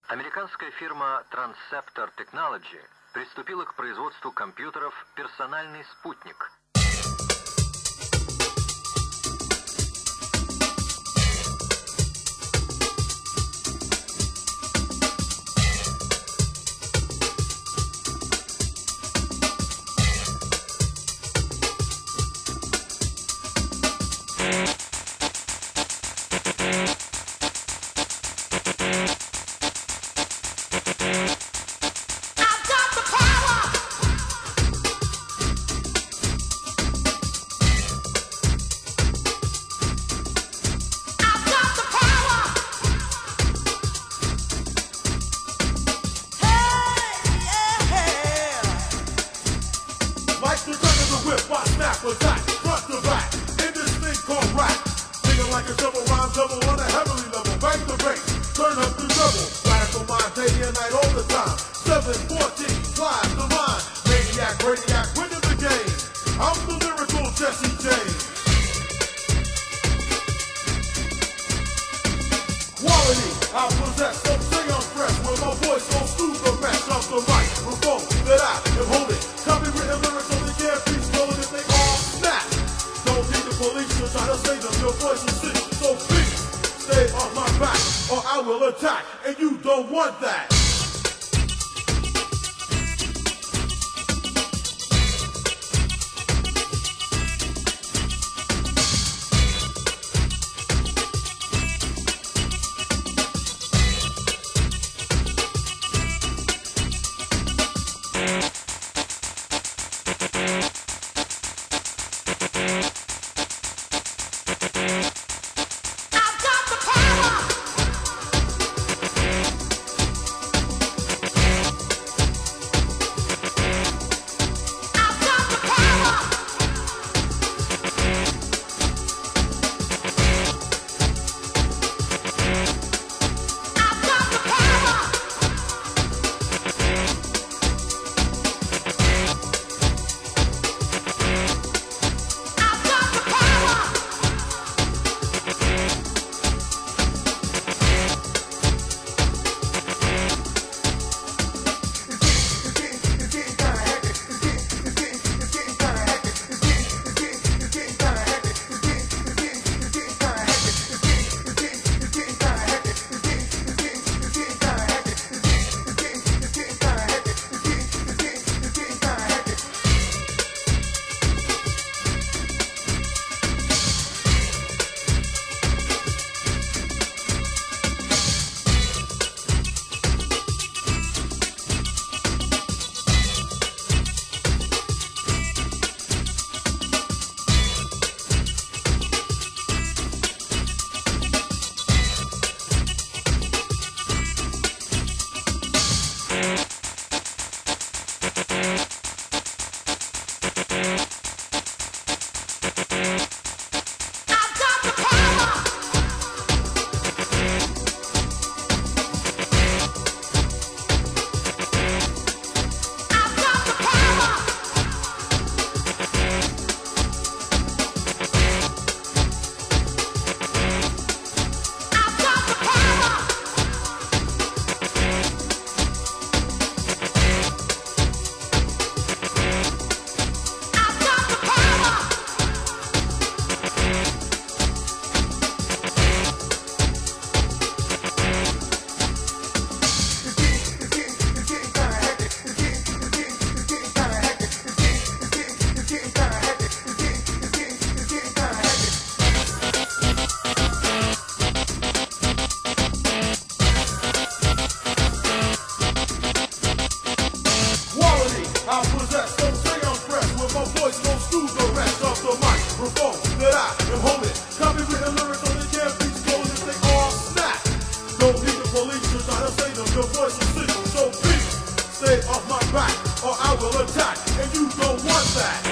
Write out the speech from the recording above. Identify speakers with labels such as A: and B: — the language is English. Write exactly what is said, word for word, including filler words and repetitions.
A: Американская фирма Transceptor Technology приступила к производству компьютеров «Персональный спутник».
B: Attack, front to back, in this thing called rap. Singing like a double rhyme double on a heavenly level. Bang the bass, turn up the treble. Radical mind, day and night all the time. seven fourteen, flies the line. Maniac, radiac, winning the game. I'm the lyrical Jesse James. Quality, I possess, don't say I'm fresh. When my voice goes through the mess of the microphone that I am holding. Copywritten lyrics only can't be stolen if they all snap. Don't need the police to try to save them. Your voice is sick, so please stay off my back or I will attack, and you don't want that. I possess, don't say I'm fresh. When my voice goes through the rest of the microphone that I am holding. Copywritten lyrics only can't be stolen if they all snap. Don't need the police to try to save them. Your voice is sick, so please stay off my back or I will attack, and you don't want that.